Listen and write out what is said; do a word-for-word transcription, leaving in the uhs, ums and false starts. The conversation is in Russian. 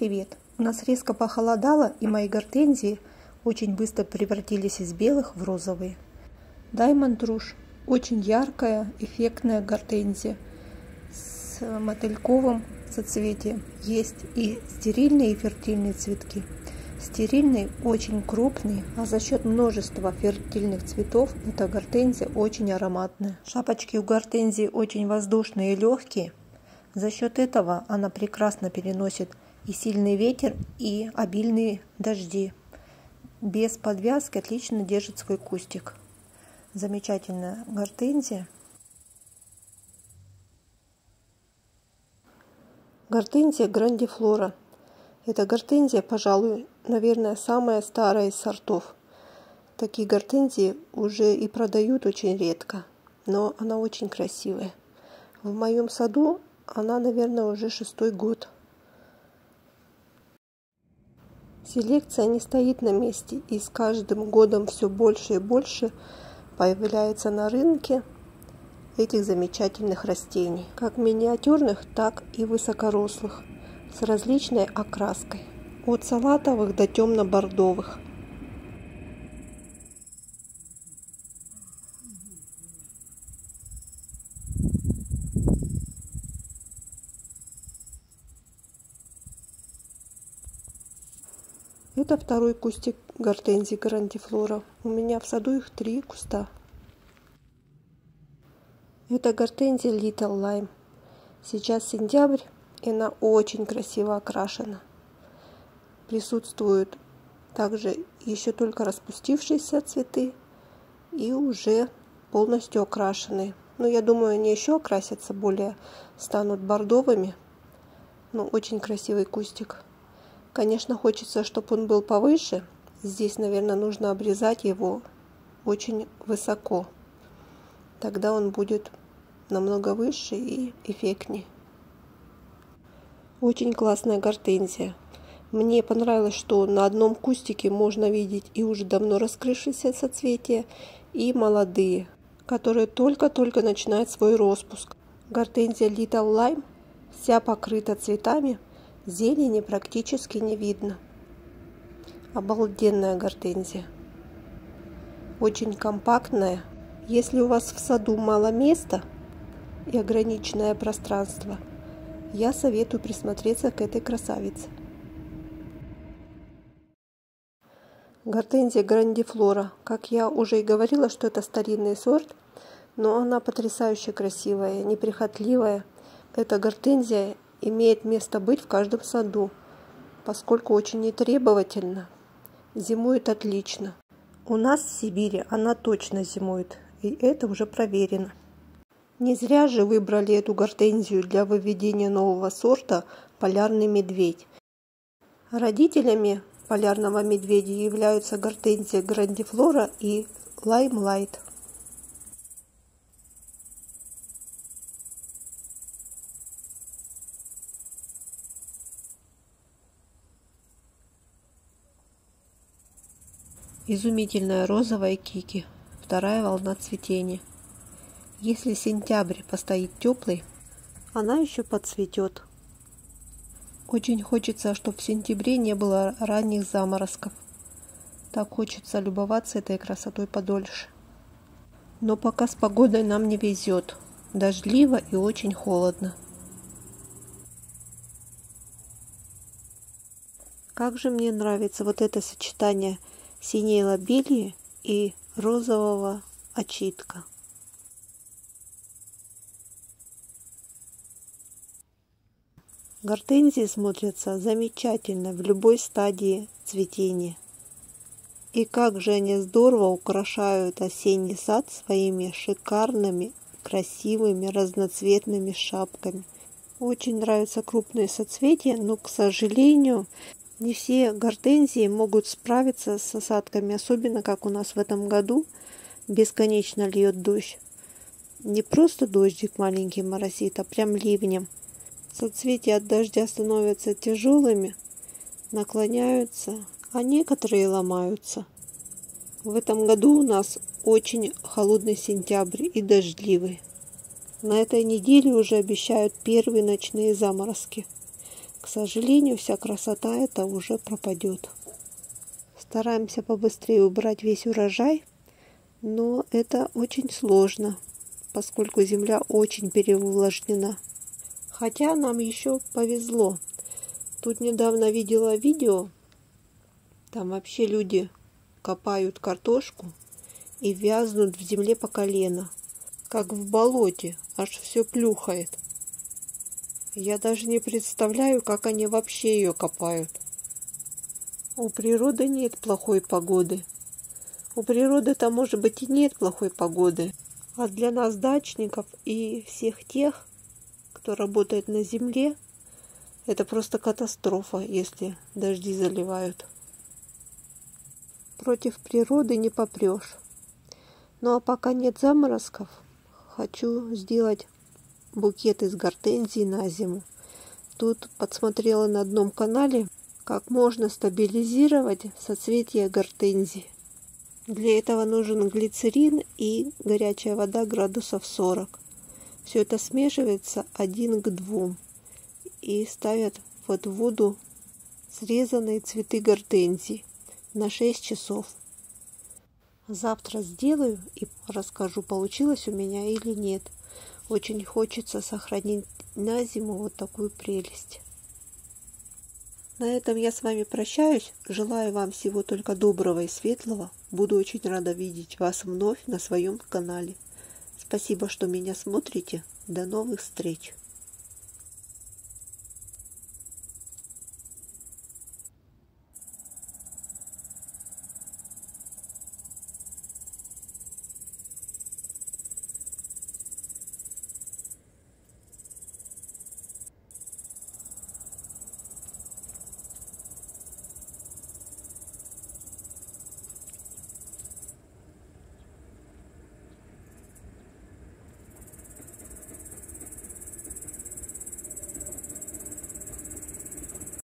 привет! У нас резко похолодало, и мои гортензии очень быстро превратились из белых в розовые. Diamond Rouge – очень яркая, эффектная гортензия с мотыльковым соцветием. Есть и стерильные, и фертильные цветки. Стерильные очень крупные, а за счет множества фертильных цветов эта гортензия очень ароматная. Шапочки у гортензии очень воздушные и легкие. За счет этого она прекрасно переносит и сильный ветер, и обильные дожди. Без подвязки отлично держит свой кустик. Замечательная гортензия. Гортензия грандифлора. Эта гортензия, пожалуй, наверное, самая старая из сортов. Такие гортензии уже и продают очень редко, но она очень красивая. В моем саду она, наверное, уже шестой год. Селекция не стоит на месте, и с каждым годом все больше и больше появляется на рынке этих замечательных растений, как миниатюрных, так и высокорослых, с различной окраской, от салатовых до темно-бордовых. Это второй кустик гортензии грандифлора. У меня в саду их три куста. Это гортензия Little Lime. Сейчас сентябрь, и она очень красиво окрашена. Присутствуют также еще только распустившиеся цветы и уже полностью окрашенные. Но я думаю, они еще окрасятся, более станут бордовыми. Но очень красивый кустик. Конечно, хочется, чтобы он был повыше. Здесь, наверное, нужно обрезать его очень высоко. Тогда он будет намного выше и эффектнее. Очень классная гортензия. Мне понравилось, что на одном кустике можно видеть и уже давно раскрывшиеся соцветия, и молодые, которые только-только начинают свой распуск. Гортензия Little Lime вся покрыта цветами. Зелени практически не видно. Обалденная гортензия. Очень компактная. Если у вас в саду мало места и ограниченное пространство, я советую присмотреться к этой красавице. Гортензия грандифлора. Как я уже и говорила, что это старинный сорт, но она потрясающе красивая, неприхотливая. Эта гортензия имеет место быть в каждом саду, поскольку очень нетребовательна. Зимует отлично. У нас в Сибири она точно зимует, и это уже проверено. Не зря же выбрали эту гортензию для выведения нового сорта полярный медведь. Родителями полярного медведя являются гортензия грандифлора и лаймлайт. Изумительная розовая кики. Вторая волна цветения. Если сентябрь постоит теплый, она еще подцветет. Очень хочется, чтобы в сентябре не было ранних заморозков. Так хочется любоваться этой красотой подольше. Но пока с погодой нам не везет. Дождливо и очень холодно. Как же мне нравится вот это сочетание синей лобелии и розового очитка. Гортензии смотрятся замечательно в любой стадии цветения. И как же они здорово украшают осенний сад своими шикарными, красивыми, разноцветными шапками. Очень нравятся крупные соцветия, но, к сожалению, не все гортензии могут справиться с осадками, особенно как у нас в этом году бесконечно льет дождь. Не просто дождик маленький моросит, а прям ливнем. Соцветия от дождя становятся тяжелыми, наклоняются, а некоторые ломаются. В этом году у нас очень холодный сентябрь и дождливый. На этой неделе уже обещают первые ночные заморозки. К к сожалению, вся красота эта уже пропадет. Стараемся побыстрее убрать весь урожай, но это очень сложно, поскольку земля очень переувлажнена. Хотя нам еще повезло. Тут недавно видела видео, там вообще люди копают картошку и вязнут в земле по колено, как в болоте, аж все плюхает. Я даже не представляю, как они вообще ее копают. У природы нет плохой погоды. У природы-то, может быть, и нет плохой погоды. А для нас, дачников и всех тех, кто работает на земле, это просто катастрофа, если дожди заливают. Против природы не попрешь. Ну а пока нет заморозков, хочу сделать букет из гортензий на зиму. Тут подсмотрела на одном канале, как можно стабилизировать соцветие гортензий. Для этого нужен глицерин и горячая вода градусов сорок. Все это смешивается один к двум и ставят под воду срезанные цветы гортензий на шесть часов. Завтра сделаю и расскажу, получилось у меня или нет. Очень хочется сохранить на зиму вот такую прелесть. На этом я с вами прощаюсь. Желаю вам всего только доброго и светлого. Буду очень рада видеть вас вновь на своем канале. Спасибо, что меня смотрите. До новых встреч!